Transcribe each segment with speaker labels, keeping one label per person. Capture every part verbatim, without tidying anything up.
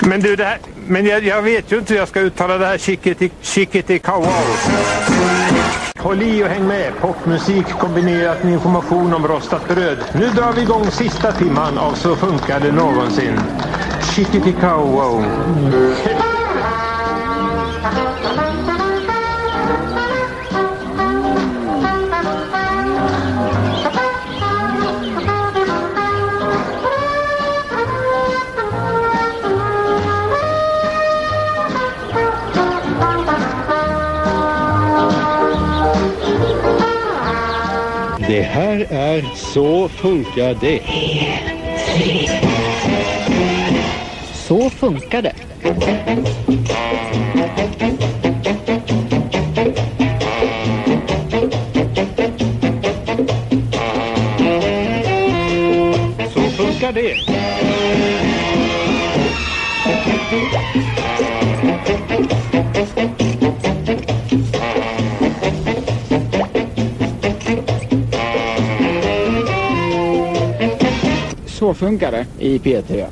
Speaker 1: Men du, det här, men jag, jag vet ju inte hur jag ska uttala det här chickety, chickety cow. Håll i och häng med. Popmusik kombinerat med information om rostat bröd. Nu drar vi igång sista timman av Så funkar det någonsin. Chickety cow.
Speaker 2: Det här är Så funkar det.
Speaker 3: Så funkar det.
Speaker 1: Så funkar det.
Speaker 4: Så funkar det i P T.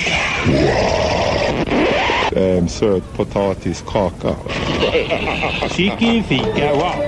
Speaker 5: Ähm, söt potatiskaka.
Speaker 1: Chicky fika wow.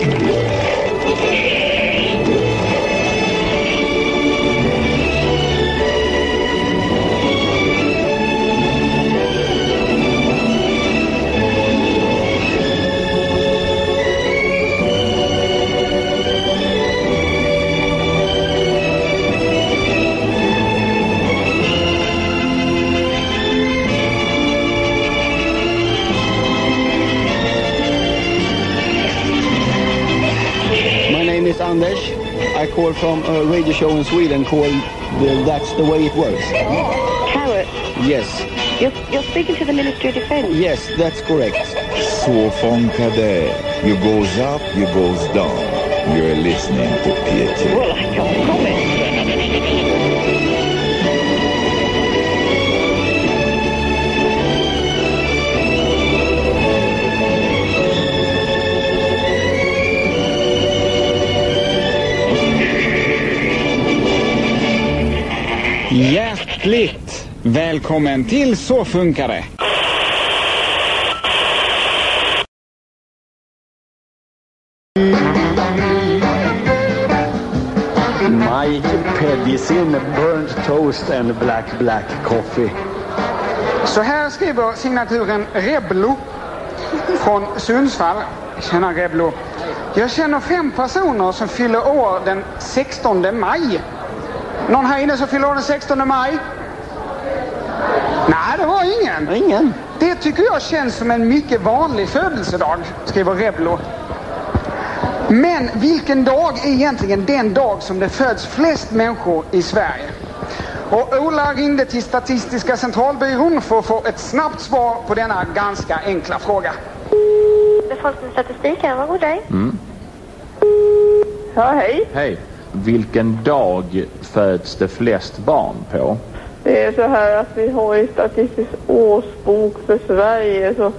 Speaker 4: Anders, I call from a radio show in Sweden called the, That's the Way It Works.
Speaker 6: Carrot?
Speaker 4: Yes.
Speaker 6: You're, you're speaking to the Ministry of Defence?
Speaker 4: Yes, that's correct.
Speaker 5: Så funkar det. You goes up, you goes down. You're listening to P T.
Speaker 6: Well, I can't comment.
Speaker 4: Hjärtligt välkommen till Så funkar det. Mike Pedersen, burnt toast and black black coffee.
Speaker 7: Så här skriver signaturen Reblo från Sundsvall. Tjena Reblo. Jag känner fem personer som fyller år den sextonde maj. Någon här inne som fyller år den sextonde maj? Nej, det var ingen.
Speaker 4: Ingen.
Speaker 7: Det tycker jag känns som en mycket vanlig födelsedag, skriver Reblo. Men vilken dag är egentligen den dag som det föds flest människor i Sverige? Och Ola ringde till Statistiska centralbyrån för att få ett snabbt svar på denna ganska enkla fråga.
Speaker 6: Befolkningsstatistik här, vad går det?
Speaker 4: Mm.
Speaker 6: Ja, hej.
Speaker 4: Hej. Vilken dag föds det flest barn på?
Speaker 6: Det är så här att vi har i Statistisk årsbok för Sverige så...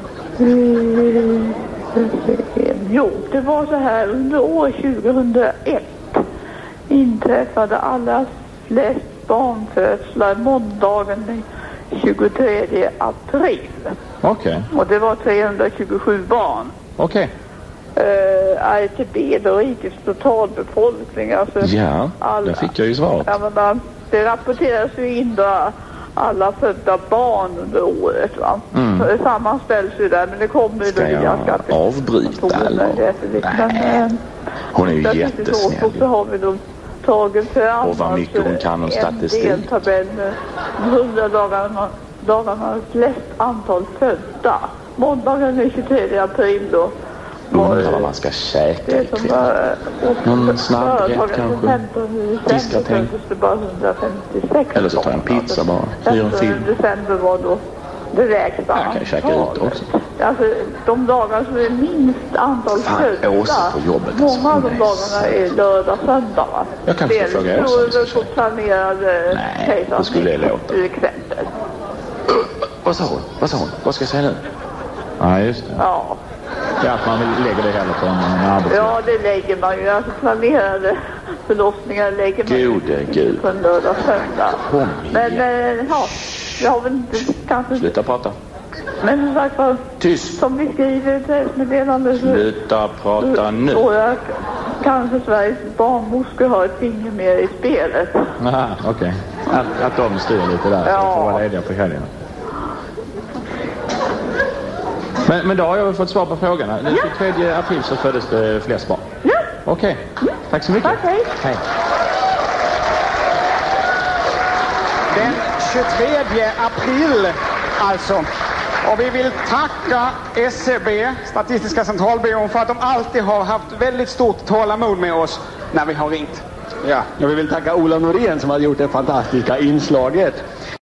Speaker 6: Jo, det var så här under år tjugohundraett inträffade alla flest barnfödslar måndagen den tjugotredje april.
Speaker 4: Okej. Okay.
Speaker 6: Och det var trehundratjugosju barn.
Speaker 4: Okej. Okay.
Speaker 6: Uh, R T B, då rikets totalbefolkning. Alltså
Speaker 4: ja,
Speaker 6: alla,
Speaker 4: där fick jag ju svaret.
Speaker 6: Ja, men man, det rapporteras ju in då alla födda barn under året, va?
Speaker 4: Mm.
Speaker 6: Så det sammanställs ju där, men det kommer ju då
Speaker 4: via skatt. Ska jag avbryta eller? Nej, hon är ju jättesnäll.
Speaker 6: Så har vi då tagit fram
Speaker 4: och vad mycket hon kan om statistik.
Speaker 6: En deltabell med hundra dagarna, dagarna flest antal födda. Måndagen den tjugotredje april då.
Speaker 4: Undrar vad man ska käka ikväll. Någon snabbrätt kanske. Diskatänk. Eller så tar jag en pizza bara. Fyra en film.
Speaker 6: December var då det lägsta.
Speaker 4: Jag kan ju käka ut också.
Speaker 6: Alltså de dagar som är minst antal födda.
Speaker 4: Åsa på jobbet.
Speaker 6: Många av de dagarna är lördag och söndag, va?
Speaker 4: Jag kan inte fråga Åsa.
Speaker 6: Det är så planerade.
Speaker 4: Nej, vad skulle det låta?
Speaker 6: Till exempel.
Speaker 4: Vad sa hon? Vad sa hon? Vad ska jag säga nu? Ja, just det.
Speaker 6: Ja.
Speaker 4: Ja, att man lägger det hela på en, en arbetslös.
Speaker 6: Ja, det lägger man ju. Alltså planerade förlossningar lägger man
Speaker 4: Gode,
Speaker 6: ju
Speaker 4: Gud.
Speaker 6: på en lördag och söndag. Men, eh, ja. Jag har väl inte kanske...
Speaker 4: Sluta prata.
Speaker 6: Men som sagt var...
Speaker 4: Tyst.
Speaker 6: Som vi skriver i ett pressmeddelande så...
Speaker 4: Sluta prata nu.
Speaker 6: Så jag kanske Sveriges barnmorskor har ett finger mer i spelet.
Speaker 4: Aha, okej. Okay. Att, att de styr lite där, ja. Så vi får vara lediga på helgen. Men, men då har jag väl fått svar på frågorna. Den tjugotredje april så föddes det flest barn.
Speaker 6: Ja.
Speaker 4: Okej. Okay. Tack så mycket.
Speaker 6: Tack, hej.
Speaker 4: Hej.
Speaker 7: Den tjugotredje april alltså. Och vi vill tacka S C B, Statistiska centralbyrån, för att de alltid har haft väldigt stort tålamod med oss när vi har ringt.
Speaker 8: Ja, jag vill tacka Ola Norén som har gjort det fantastiska inslaget.